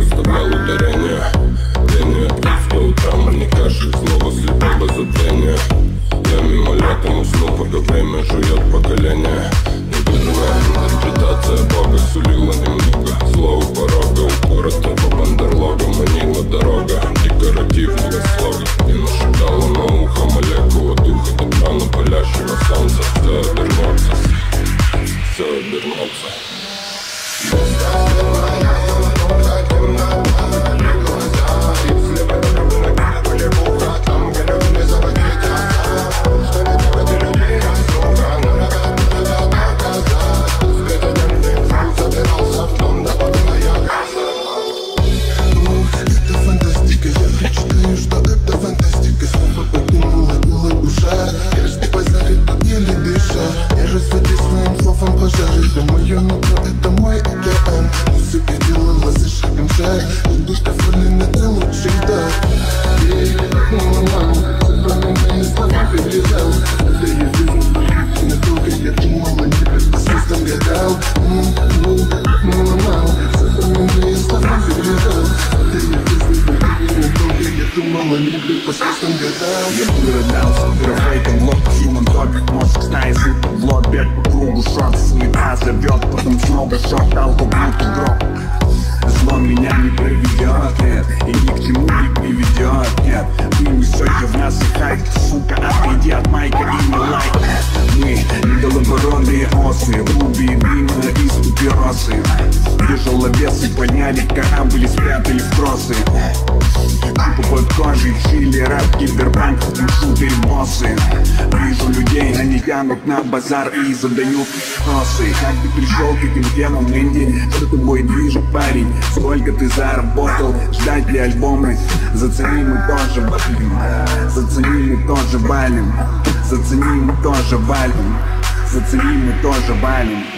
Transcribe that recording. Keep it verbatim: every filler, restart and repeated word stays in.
расставлял ударение. Пение пить по утрам, а не кашель, снова слепой без забвения. Я мимолетом уснул, пока время жует поколение. Невидимая интерпретация Бога сулила немного злого порога. Упорото по бандерлогам, манила дорога. Декоративного слога и нашептала на ухо молекула духа добра на палящего солнца. Все обернется, все обернется. Думаю, нутро — это мой океан. Музыка делала за шагом шаг. Душа форлина — это лучший дар. Ей, мама, запоминай слова передал. Это я вижу, надолго я думала, не предпоследством гадал. Мама, запоминай слова передал. Это я вижу, надолго я думала, не предпоследством гадал. Я выродался, графейтом, лоб, human topic. Мозг стаи сыпет в лоб, бег по кругу, шок, суета зовет, потом снова шок, алкоголь, гроб. Зло меня не проведет, нет, и ни к чему не приведет, нет. Вы все же в нас и хайп, сука, отойди от майка и не лайк. Мы недолоборонные осы, руби, дымно из папиросы. Тяжеловесы подняли корабль и спрятали в тросы. Типа под кожей чили, рэп, киберпанк, шутеры, боссы. Вижу людей, они тянут на базар и задают вопросы. Как ты пришел к этим темам, Энди? Что тобой движет, парень? Сколько ты заработал? Ждать ли альбомы? Зацени, мы тоже валим. Зацени, мы тоже валим. Зацени, мы тоже валим. Зацени, мы тоже валим.